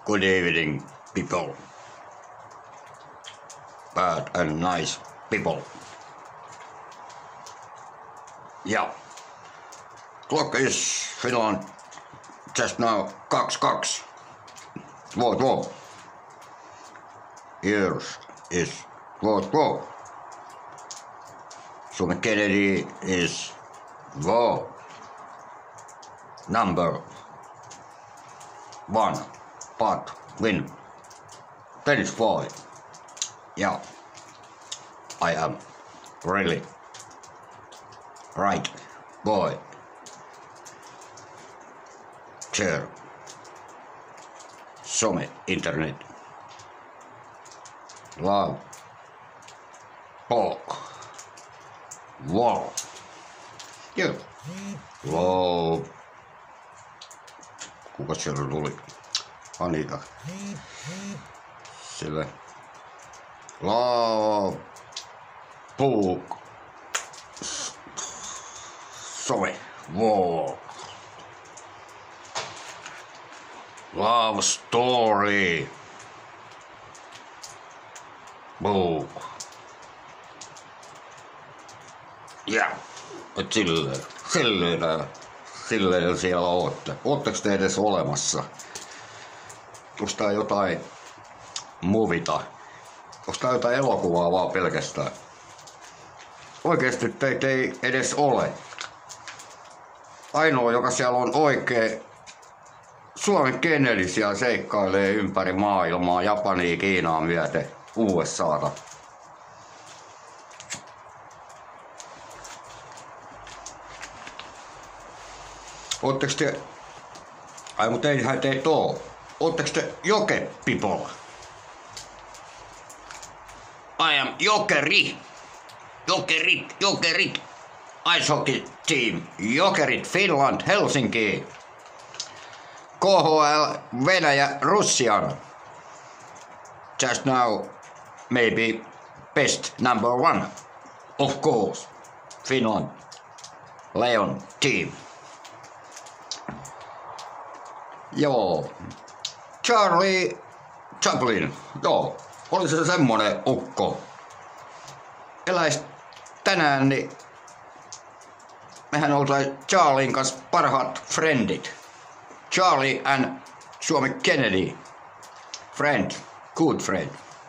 Good evening, people. Bad and nice people. Yeah. Clock is Finland just now 2:02. War. Years is war. Suomen Kennedy is war. Number 1. But win. Tennis boy. Yeah. I am really right boy. Chair. Some internet. Love. Talk. War. Yeah. Love. Kuka siellä tuli? Anita. Sille. Love. Talk. Some. War. Love story. Book. Ja. Et silleen siellä ootte. Ootteko te edes olemassa? Onks tää jotain movita? Onks tää jotain elokuvaa vaan pelkästään? Oikeesti teitä ei edes ole. Ainoa joka siellä on oikee Suomen Kennedy siellä seikkailee ympäri maailmaa, Japania, Kiinaa myöten, USAta. Ootteks te... Ai mut eihän teitä oo. Ootteks te Joke people? I am Jokeri. Jokerit. Ice hockey team. Jokerit Finland, Helsinki. KHL, Venäjä, Russian. Just now, maybe best number 1. Of course, Finland, Leon team. Joo, Charlie Chaplin, joo, oli se semmonen ukko. Eläis tänään, niin mehän oltais Charlien kanssa parhaat friendit. Charlie and Suomen Kennedy. Friend. Good friend.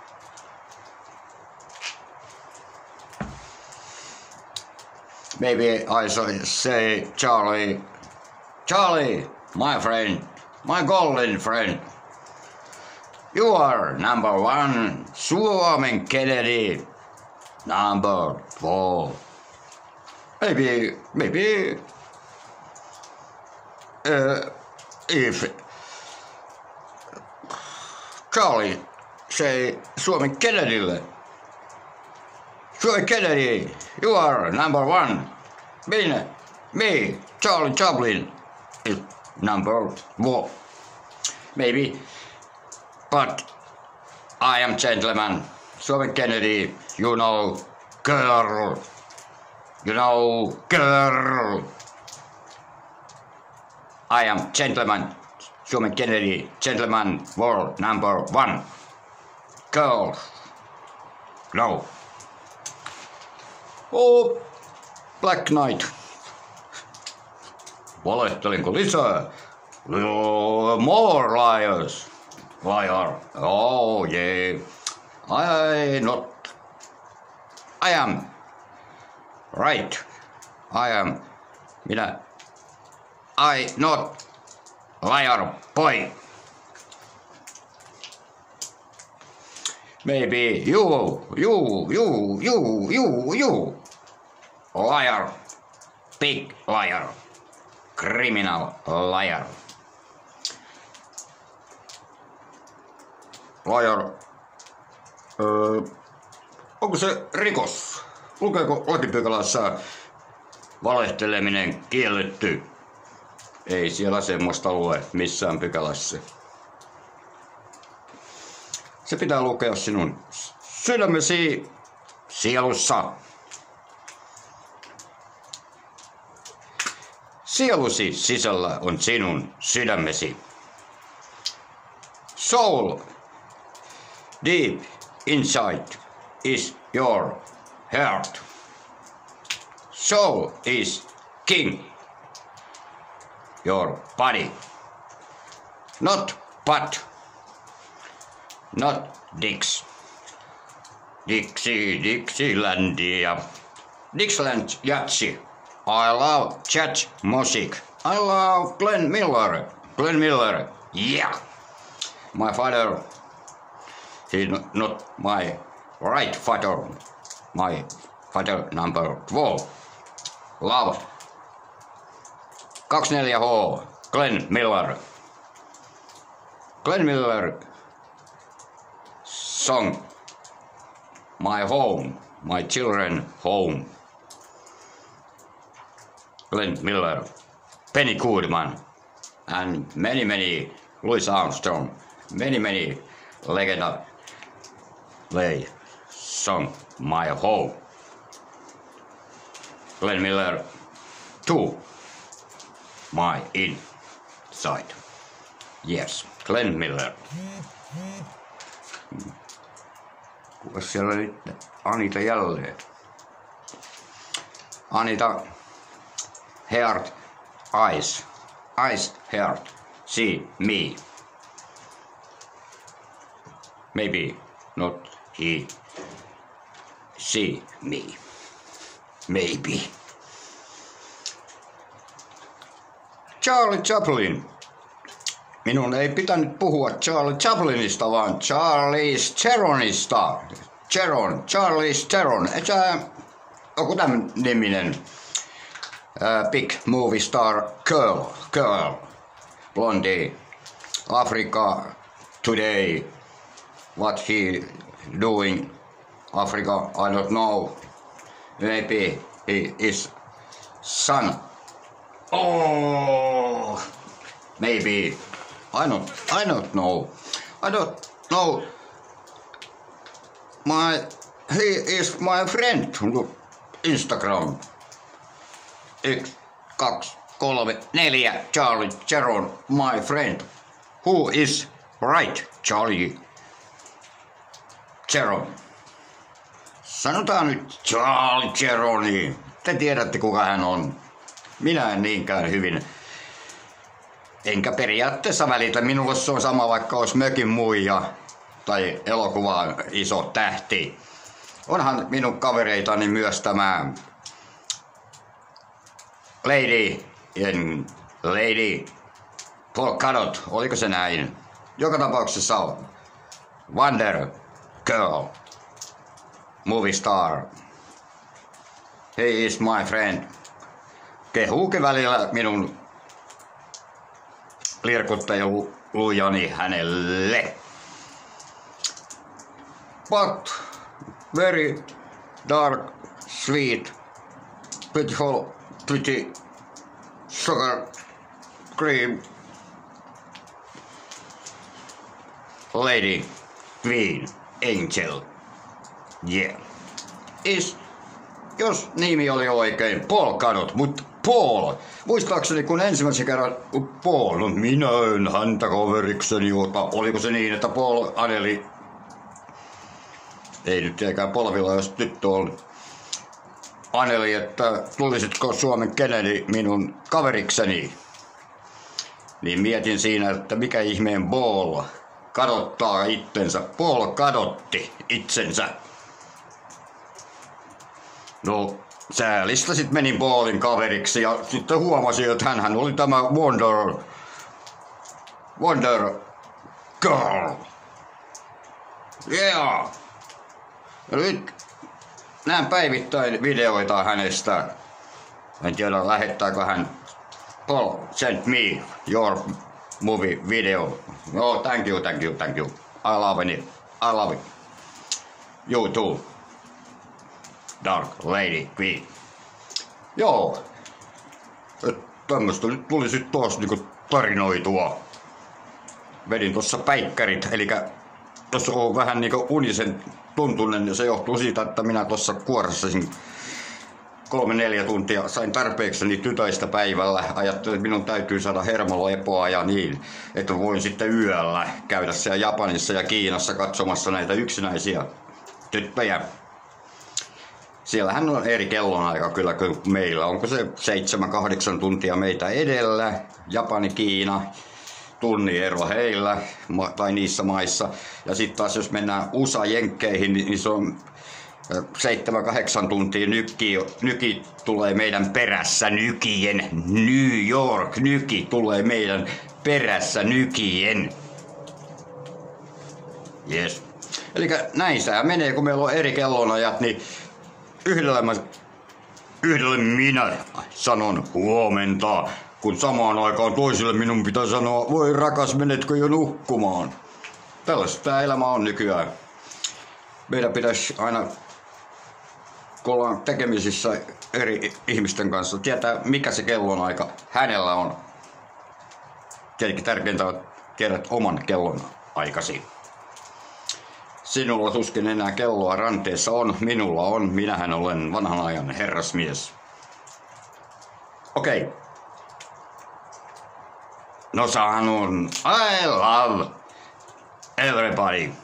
Maybe I say Charlie, my friend, my golden friend. You are number 1, Suomen Kennedy. Number 4. Maybe. If Charlie say Suomen Kennedylle, Suomen Kennedy, you are number 1. Me, Charlie Chaplin, is number 4. Maybe, but I am gentleman. Suomen Kennedy, you know, girl. I am gentleman. Suomen Kennedy, gentleman, world number 1. Girl. No. Oh, Black Knight. Valehtelinko lisää? More liars. Liar. Oh yeah. I am. Right. I not liar boy. Maybe you. Liar. Big liar. Criminal liar. Liar. Onko se rikos? Lukeeko lakipykälässä valehteleminen kielletty? Ei siellä semmoista lue missään pykälässä. Se pitää lukea sinun sydämesi sielussa. Sielusi sisällä on sinun sydämesi. soul deep inside is your heart. Soul is king. Your body. Not butt. Not dicks. Dixielandia. Dixieland Yatsi. I love jazz music. I love Glenn Miller. Glenn Miller. Yeah. My father. He's not my right father. My father number 12. Love. 24H. Glenn Miller. Glenn Miller song. My home. My children home. Glenn Miller. Benny Goodman. And many Louis Armstrong. Many legend play song. My home. Glenn Miller 2. My inside. Yes, Glenn Miller. Kukas siellä nyt? Anita jälleen. Anita. Heart. Eyes. Eyes, heart. See me. Maybe not he. See me. Maybe. Charlie Chaplin. Minun ei pitänyt puhua Charlie Chaplinista, vaan Charlize Theronista. Charlize Theron. Onko tämän niminen big movie star girl. Blondie. Africa today. What he doing? Africa, I don't know. Maybe he is son. Oh, maybe. I don't know. I don't know. He is my friend. Look, Instagram. 1, 2, 3, 4. Charlie Theron, my friend. Who is right, Charlie Theron? Sanotaan nyt Charlie Theroni. Te tiedätte kuka hän on. Minä en niinkään hyvin. Enkä periaatteessa välitä. Minulle se on sama, vaikka olisi mökin muija tai elokuvan iso tähti. Onhan minun kavereitani myös tämä Lady Paul Cadot, oliko se näin? Joka tapauksessa Wonder Girl, movie star. He is my friend. Kehuukin välillä minun lirkuttajulujani hänelle. But very dark, sweet, beautiful, pretty sugar cream lady, queen, angel. Yeah. Jos nimi oli oikein, Paul Cadot, mutta Paul. Muistaakseni kun ensimmäisen kerran Paul, no minä en häntä kaverikseni ota. Oliko se niin, että Paul aneli, ei nyt eikä polvilla, jos tyttö on aneli, että tulisitko Suomen Kennedy minun kaverikseni. Niin mietin siinä, että mikä ihmeen Paul kadottaa itsensä. Paul kadotti itsensä. No, säälistä sit menin Paulin kaveriksi ja sitten huomasin, että hänhän oli tämä Wonder Girl. Yeah. Ja nyt näen päivittäin videoita hänestä. En tiedä, lähettääkö hän. Paul, send me your movie video. No, thank you. I love it. You too. Dark Lady Queen. Joo. Tämmöstä nyt tuli sit tuossa niinku tarinoitua. Vedin tossa päikkärit, elikkä tossa on vähän niinku unisen tuntunen ja se johtuu siitä, että minä tossa kuoressasin 3-4 tuntia. Sain tarpeekseni tytöistä päivällä. Ajattelin, että minun täytyy saada hermolepoa ja niin, että voin sitten yöllä käydä siellä Japanissa ja Kiinassa katsomassa näitä yksinäisiä tyttöjä. Siellähän on eri kellonaika kyllä kuin meillä. Onko se 7-8 tuntia meitä edellä? Japani, Kiina, tunnin ero heillä tai niissä maissa. Ja sitten taas jos mennään USA-jenkkeihin, niin se on 7-8 tuntia nyki tulee meidän perässä nykien. New York nyki tulee meidän perässä nykien. Yes. Eli näin se menee, kun meillä on eri kellonajat, niin yhdelle minä sanon huomenta, kun samaan aikaan toisille minun pitää sanoa, voi rakas, menetkö jo nukkumaan. Tällaista tämä elämä on nykyään. Meidän pitäisi aina, kun ollaan tekemisissä eri ihmisten kanssa, tietää mikä se kellonaika hänellä on. Tietenkin tärkeintä on tiedät oman kellon aikasi. Sinulla tuskin enää kelloa ranteessa on, minulla on, minähän olen vanhan ajan herrasmies. Okei. No sanon, I love everybody.